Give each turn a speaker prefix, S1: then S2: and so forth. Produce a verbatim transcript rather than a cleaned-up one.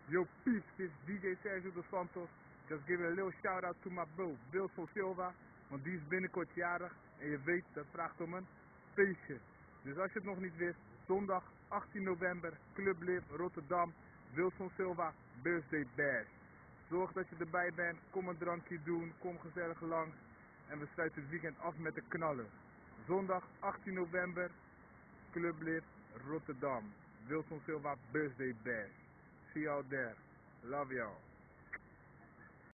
S1: Yo, peace, this is D J Sergio dos Santos. Just give a little shout out to my bro, Wilson Silva. Want die is binnenkort jarig. En je weet, dat vraagt om een feestje. Dus als je het nog niet wist, zondag achttien november, Club Live, Rotterdam. Wilson Silva, Birthday Bash. Zorg dat je erbij bent, kom een drankje doen, kom gezellig langs. En we sluiten het weekend af met de knaller. Zondag achttien november, Club Live, Rotterdam. Wilson Silva, Birthday Bash. See you out there. Love y'all.